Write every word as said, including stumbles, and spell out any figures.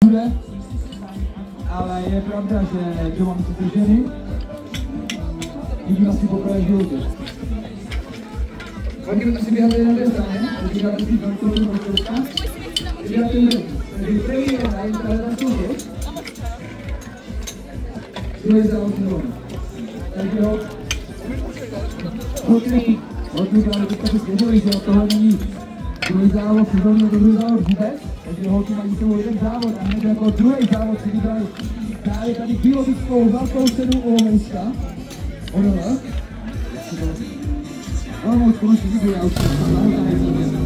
bude, ale je pravda, že doma musí se ženy. Vidím asi poprvé v životě. Holky asi běháte na dvě straně, takže dáte si velkou do prostředka. Běháte jeden. Takže první je na jen tady na soutěž. Druhý závod nebo. Takže ho. Holky, holky právě teďka se svěřili, že tohle není druhý závod, sezónní do druhý závod vůbec. Takže holky mají sebou jeden závod a hned jako druhý závod si vybrali právě tady biologickou velkou cenu Olomoucka. Ono, Olomouc konečně vybude, já už jsem